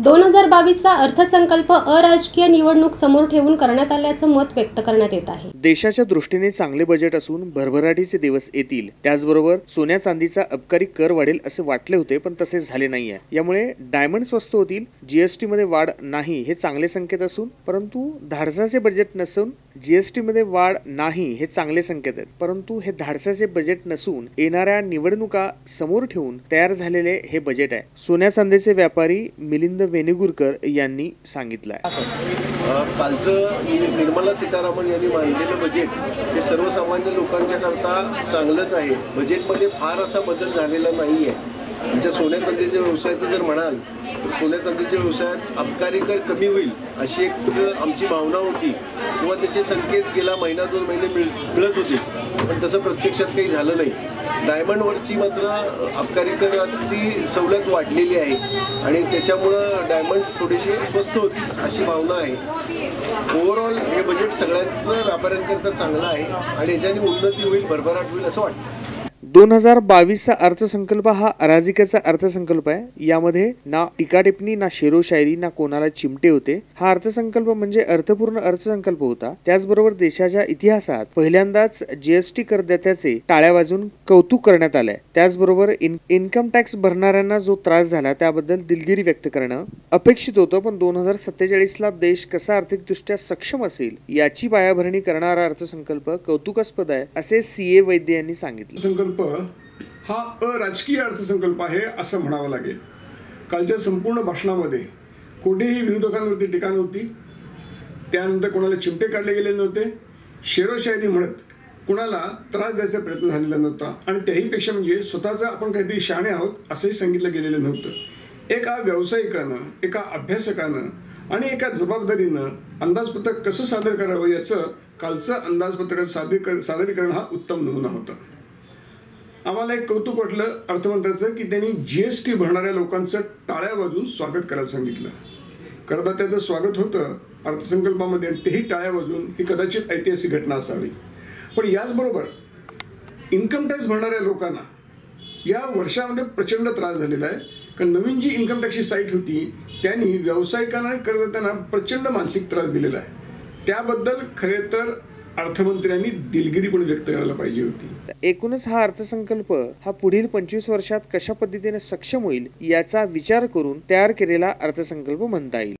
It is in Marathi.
2022चा अर्थसंकल्प अराजकीय निवडणूक समोर ठेवून करण्यात आल्याचं मत व्यक्त करण्यात येत आहे। देशाच्या दृष्टीने चांगले बजेट असून भरभराटीचे दिवस येतील, त्याचबरोबर सोन्या चांदीचा अबकारी कर वाढेल असे वाटले होते, पण तसे झाले नाहीये। यामुळे डायमंड स्वस्त होतील, जीएसटी मध्ये वाढ नाही हे चांगले संकेत असून, परंतु धाडसाचे बजेट नसून जीएसटी मध्ये वाढ नाही हे चांगले संकेत आहेत। परंतु हे धाडसाचे बजेट नसून येणाऱ्या निवडणुका समोर ठेवून तयार झालेले हे बजेट आहे। सोन्या चांदीचे व्यापारी मिलिंद वेणुगुरकर यांनी सांगितलं आहे। कालचं निर्मला सीतारामन यांनी मांडलेलं बजेट हे सर्वसामान्य लोकांच्या करता चांगलंच आहे। बजेटमध्ये फार असा बदल झालेला नाही आहे। आमच्या सोन्या चांदीच्या व्यवसायाचं जर म्हणाल तर सोन्या चांदीच्या व्यवसायात अबकारी कर कमी होईल अशी एक आमची भावना होती किंवा त्याचे संकेत गेला महिना दोन महिने मिळत होते, पण तसं प्रत्यक्षात काही झालं नाही। डायमंडवरची मात्र अबकारी कराची सवलत वाढलेली आहे आणि त्याच्यामुळं डायमंड थोडेसे स्वस्त होतील अशी भावना आहे। ओव्हरऑल हे बजेट सगळ्यांचं व्यापाऱ्यांकरता चांगलं आहे आणि याच्याने उन्नती होईल, भरभराट होईल असं वाटतं। 2022चा अर्थसंकल्प हा अराजकीचा अर्थसंकल्प आहे। यामध्ये ना टीका टिप्पणी, ना शेरोशायरी, ना कोणाला चिमटे होते। हा अर्थसंकल्प म्हणजे अर्थपूर्ण अर्थसंकल्प होता। त्याचबरोबर देशाच्या इतिहासात पहिल्यांदाच जीएसटी करदात्याचे टाळ्या वाजून कौतुक करण्यात आले। त्याचबरोबर इन्कम टॅक्स भरणाऱ्यांना जो त्रास झाला त्याबद्दल दिलगिरी व्यक्त करणं अपेक्षित होतं, पण 2047ला देश कसा आर्थिकदृष्ट्या सक्षम असेल याची पायाभरणी करणारा अर्थसंकल्प कौतुकास्पद आहे, असे सीए वैद्य यांनी सांगितले। हा अराजकीय अर्थसंकल्प आहे असं म्हणावं लागेल। कालच्या संपूर्ण भाषणामध्ये कोठेही विरोधकांवरती टीका नव्हती, त्यानंतर कोणाला चिमटे काढले गेले नव्हते, शेरोशायरी म्हणत कुणाला त्रास द्यायचा प्रयत्न झालेला नव्हता आणि त्याहीपेक्षा म्हणजे स्वतःचं आपण काहीतरी शहाणे आहोत असंही सांगितलं गेलेलं नव्हतं। एका व्यावसायिकानं, एका अभ्यासकानं आणि एका जबाबदारीनं अंदाजपत्रक कसं सादर करावं याचं कालचं अंदाजपत्रक सादरीकरण हा उत्तम नमुना होता। आम्हाला एक कौतुक वाटलं अर्थमंत्र्याचं की त्यांनी जीएसटी भरणाऱ्या लोकांचं टाळ्या वाजवून स्वागत करायला सांगितलं। करदात्याचं स्वागत होतं अर्थसंकल्पामध्ये, तेही टाळ्या वाजवून ही कदाचित ऐतिहासिक घटना असावी। पण याचबरोबर इन्कम टॅक्स भरणाऱ्या लोकांना या वर्षामध्ये प्रचंड त्रास झालेला आहे, कारण नवीन जी इन्कम टॅक्सची साईट होती त्यांनी व्यावसायिकांना आणि करदात्यांना प्रचंड मानसिक त्रास दिलेला आहे। त्याबद्दल खरे तर अर्थमंत्र्यांनी दिलगिरी पण व्यक्त करायला पाहिजे होती। एकूणच हा अर्थसंकल्प हा पुढील 25 वर्षात कशा पद्धतीने सक्षम होईल याचा विचार करून तयार केलेला अर्थसंकल्प म्हणता येईल।